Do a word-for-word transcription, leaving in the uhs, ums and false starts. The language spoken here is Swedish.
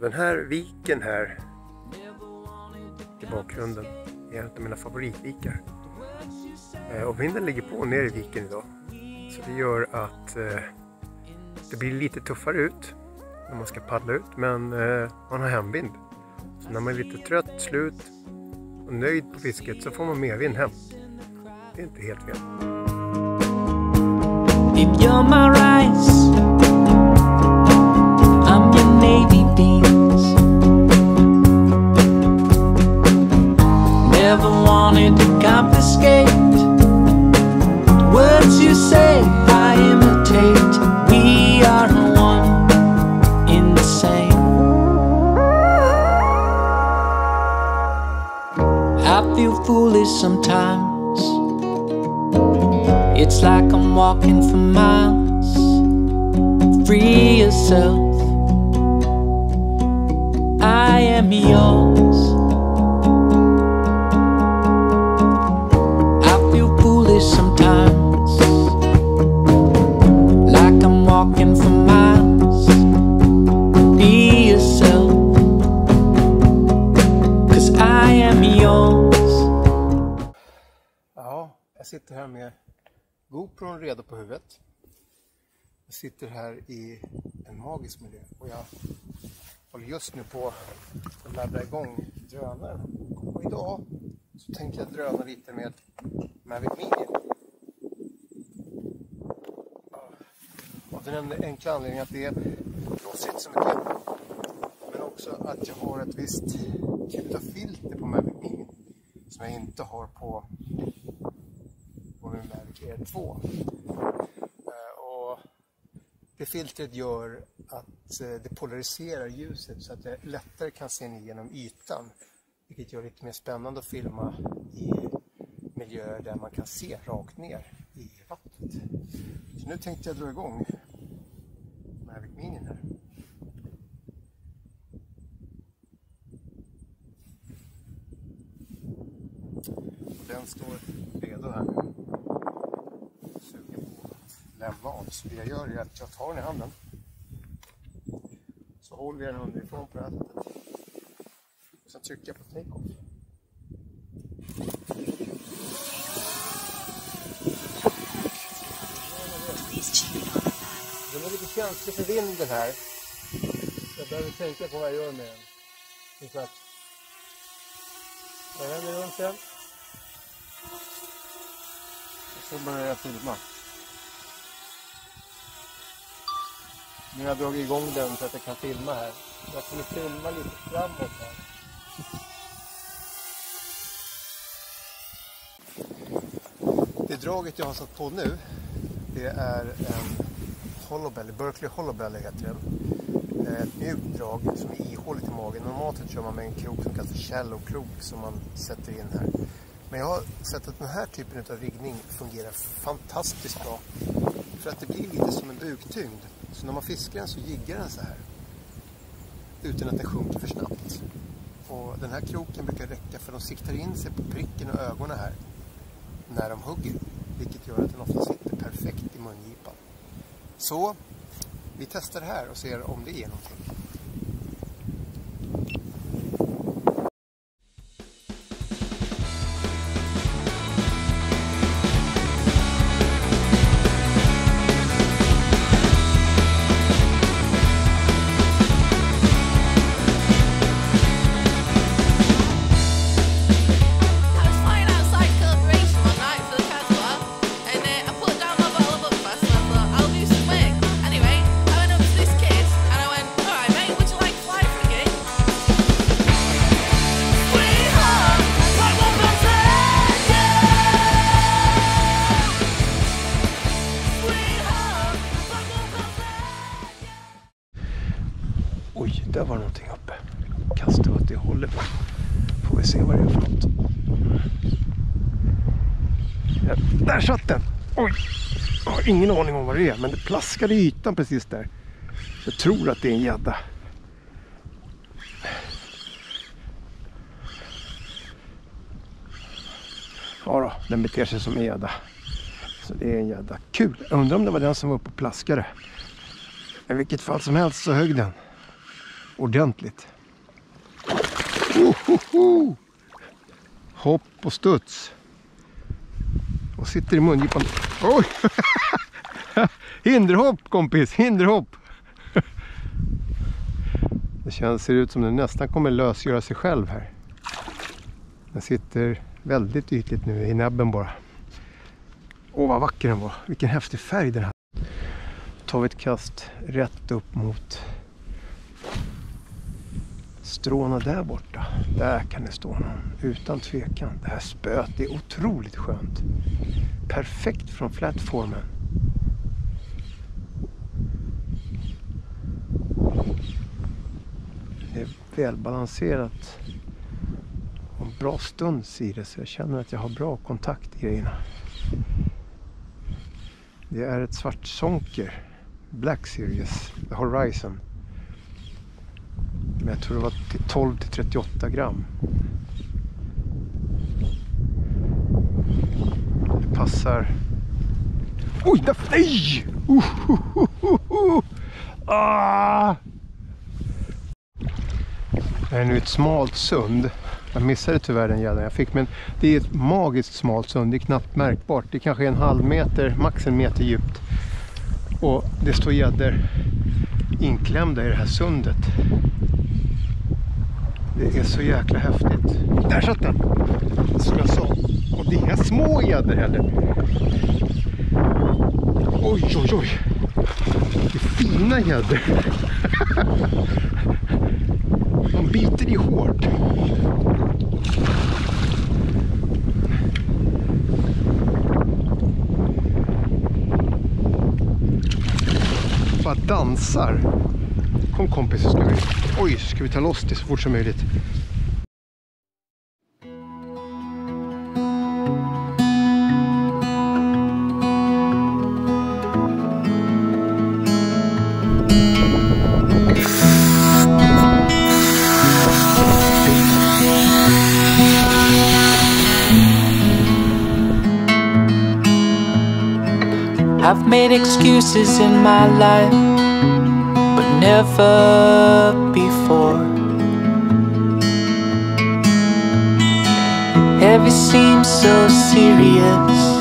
Den här viken här i bakgrunden är en av mina favoritvikar. Och vinden ligger på ner i viken idag. Så det gör att eh, det blir lite tuffare ut när man ska paddla ut. Men eh, man har hemvind. Så när man är lite trött, slut och nöjd på fisket så får man medvind hem. Det är inte helt fel. If you're my rice, I'm your navy beans. Never wanted to confiscate the words you say, I imitate. We are one in the same. I feel foolish sometimes. It's like I'm walking for miles. Free yourself. I am yours. I feel foolish sometimes. Like I'm walking for miles. Be yourself. 'Cause I am yours. Ja, jag sitter här med GoPron redo på huvudet. Jag sitter här i en magisk miljö och jag håller just nu på att ladda igång drönaren. Och idag så tänkte jag dröna lite med Mavic Mini. Av den enkla anledningen att det blåser inte så mycket. Men också att jag har ett visst typ av filter på Mavic Mini som jag inte har på min Mavic Air två. Och det filtret gör att det polariserar ljuset så att det lättare kan se ner genom ytan. Vilket gör det lite mer spännande att filma i miljöer där man kan se rakt ner i vattnet. Så nu tänkte jag dra igång Mavic Mini här. Och den står redo här nu. Sugen på att lämna av. Så det jag gör är att jag tar den i handen. Så håller vi den underifrån på det här sättet. Och sen trycker jag på take-off. Den är lite känslig för vinden här. Jag behöver tänka på vad jag gör med den. Så att jag vänder runt den. Och så börjar jag filma. Nu har jag dragit igång den så att jag kan filma här. Jag kommer filma lite framåt här. Det draget jag har satt på nu, det är en Hollowbelly, Berkley Hollowbelly heter den. Ett mjukt drag som är ihåligt i magen. Normalt så kör man med en krok som kallas för shallow krok som man sätter in här. Men jag har sett att den här typen av riggning fungerar fantastiskt bra. För att det blir lite som en buktyngd. Så när man fiskar den så jiggar den så här. Utan att den sjunker för snabbt. Och den här kroken brukar räcka för de siktar in sig på pricken och ögonen här. När de hugger. Vilket gör att den ofta sitter perfekt i mungipan. Så vi testar det här och ser om det är någonting. Oj, där var någonting uppe. Kastar åt det hållet. Får vi se vad det är för något. Ja, där satt den! Oj! Jag har ingen aning om vad det är, men det plaskade i ytan precis där. Jag tror att det är en gädda. Ja då, den beter sig som en gädda. Så det är en gädda. Kul! Jag undrar om det var den som var uppe och plaskade. I vilket fall som helst så högg den. ordentligt. Ohoho! Hopp och studs. Och sitter i mungipan. Oj! Hinderhopp kompis, hinderhopp! Det känns, ser ut som den nästan kommer lösgöra sig själv här. Den sitter väldigt ytligt nu i näbben bara. Åh, vad vacker den var. Vilken häftig färg den här. Tar vi ett kast rätt upp mot stråna där borta. Där kan det stå någon. Utan tvekan. Det här spöet är otroligt skönt. Perfekt från plattformen. Det är välbalanserat. Och en bra stund i det, så jag känner att jag har bra kontakt i grejerna. Det är ett svart sonker. Black Series. The Horizon. Men jag tror det var tolv till trettioåtta gram. Det passar. Oj, där, nej! Uh, uh, uh, uh. Ah! Det är nu ett smalt sund. Jag missade tyvärr den jäveln jag fick, men det är ett magiskt smalt sund. Det är knappt märkbart. Det är kanske en halv meter, max en meter djupt. Och det står gäddor inklämda i det här sundet. Det är så jäkla häftigt. Där satt den! Som jag sa. Och det är inga små gäddor heller. Oj, oj, oj. Det är fina gäddor. De biter i hårt. Bara dansar. Kom kompis, så ska vi... Oj, ska vi ta loss det så fort som möjligt. I've made excuses in my life, but never before. Every seems so serious,